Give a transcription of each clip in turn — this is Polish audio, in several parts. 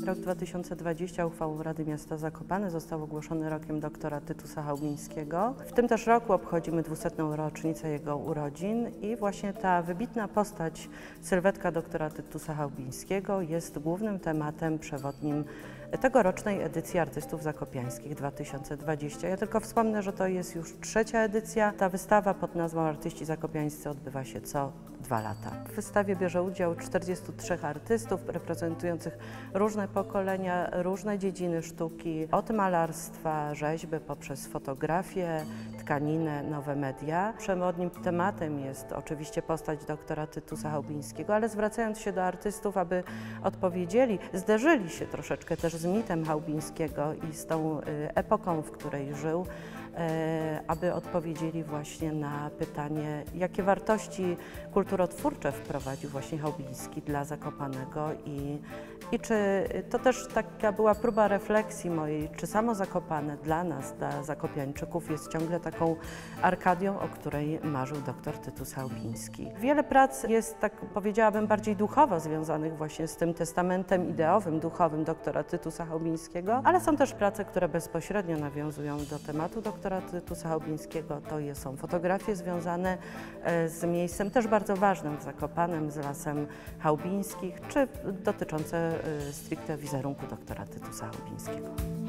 Rok 2020 uchwałą Rady Miasta Zakopane został ogłoszony rokiem doktora Tytusa Chałubińskiego. W tym też roku obchodzimy 200. rocznicę jego urodzin i właśnie ta wybitna postać, sylwetka doktora Tytusa Chałubińskiego jest głównym tematem przewodnim tegorocznej edycji Artystów Zakopiańskich 2020. Ja tylko wspomnę, że to jest już 3. edycja. Ta wystawa pod nazwą Artyści Zakopiańscy odbywa się co 2 lata. W wystawie bierze udział 43 artystów reprezentujących różne pokolenia, różne dziedziny sztuki, od malarstwa, rzeźby, poprzez fotografię, tkaninę, nowe media. Przewodnim tematem jest oczywiście postać doktora Tytusa Chałubińskiego, ale zwracając się do artystów, aby odpowiedzieli, zderzyli się troszeczkę też z mitem Chałubińskiego i z tą epoką, w której żył, aby odpowiedzieli właśnie na pytanie, jakie wartości kulturotwórcze wprowadził właśnie Chałubiński dla Zakopanego i czy to też taka była próba refleksji mojej, czy samo Zakopane dla nas, dla zakopiańczyków jest ciągle taką Arkadią, o której marzył doktor Tytus Chałubiński. Wiele prac jest, tak powiedziałabym, bardziej duchowo związanych właśnie z tym testamentem ideowym, duchowym doktora Tytusa Chałubińskiego, ale są też prace, które bezpośrednio nawiązują do tematu doktora Tytusa Chałubińskiego. To są fotografie związane z miejscem też bardzo ważnym w Zakopanem, z Lasem Chałubińskich, czy dotyczące stricte wizerunku doktora Tytusa Chałubińskiego.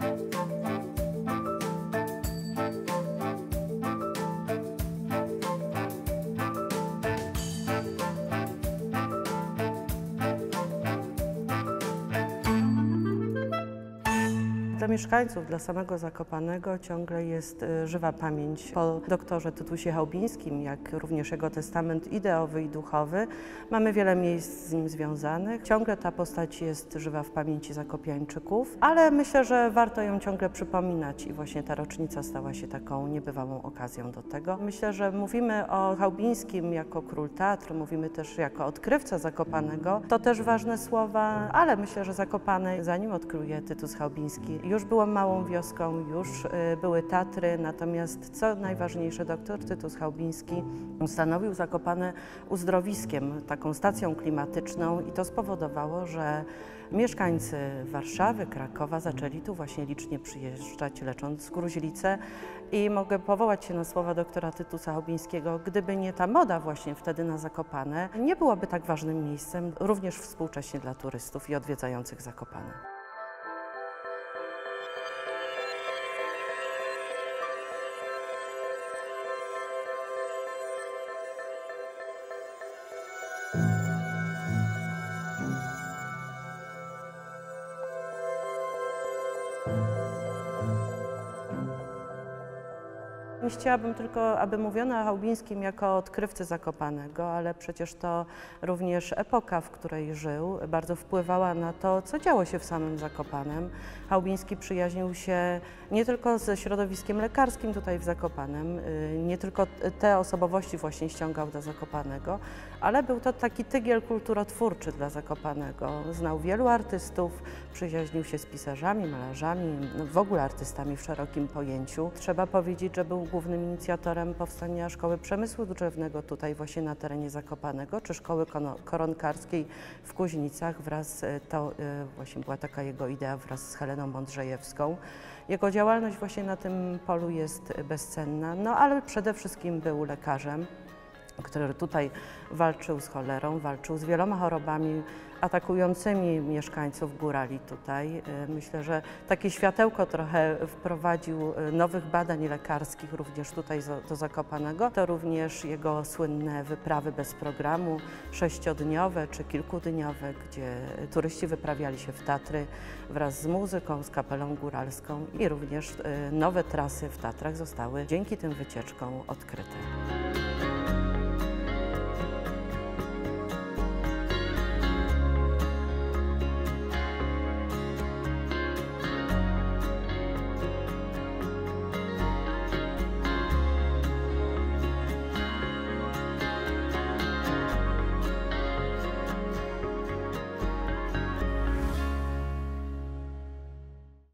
Dla mieszkańców, dla samego Zakopanego ciągle jest żywa pamięć po doktorze Tytusie Chałubińskim, jak również jego testament ideowy i duchowy. Mamy wiele miejsc z nim związanych. Ciągle ta postać jest żywa w pamięci zakopiańczyków, ale myślę, że warto ją ciągle przypominać i właśnie ta rocznica stała się taką niebywałą okazją do tego. Myślę, że mówimy o Chałubińskim jako król teatru, mówimy też jako odkrywca Zakopanego. To też ważne słowa, ale myślę, że Zakopane, zanim odkryje Tytus Chałubiński, już było małą wioską, już były Tatry, natomiast co najważniejsze, doktor Tytus Chałubiński ustanowił Zakopane uzdrowiskiem, taką stacją klimatyczną i to spowodowało, że mieszkańcy Warszawy, Krakowa zaczęli tu właśnie licznie przyjeżdżać, lecząc gruźlicę i mogę powołać się na słowa doktora Tytusa Chałubińskiego, gdyby nie ta moda właśnie wtedy na Zakopane, nie byłoby tak ważnym miejscem również współcześnie dla turystów i odwiedzających Zakopane. Nie chciałabym tylko, aby mówiono o Chałubińskim jako odkrywcy Zakopanego, ale przecież to również epoka, w której żył, bardzo wpływała na to, co działo się w samym Zakopanem. Chałubiński przyjaźnił się nie tylko ze środowiskiem lekarskim tutaj w Zakopanem, nie tylko te osobowości właśnie ściągał do Zakopanego, ale był to taki tygiel kulturotwórczy dla Zakopanego. Znał wielu artystów, przyjaźnił się z pisarzami, malarzami, w ogóle artystami w szerokim pojęciu. Trzeba powiedzieć, że był głównym inicjatorem powstania Szkoły Przemysłu Drzewnego tutaj właśnie na terenie Zakopanego, czy Szkoły Koronkarskiej w Kuźnicach. To właśnie była taka jego idea wraz z Heleną Mądrzejewską. Jego działalność właśnie na tym polu jest bezcenna, no ale przede wszystkim był lekarzem, który tutaj walczył z cholerą, walczył z wieloma chorobami atakującymi mieszkańców górali tutaj. Myślę, że takie światełko trochę wprowadził nowych badań lekarskich również tutaj do Zakopanego. To również jego słynne wyprawy bez programu, 6-dniowe czy kilkudniowe, gdzie turyści wyprawiali się w Tatry wraz z muzyką, z kapelą góralską i również nowe trasy w Tatrach zostały dzięki tym wycieczkom odkryte.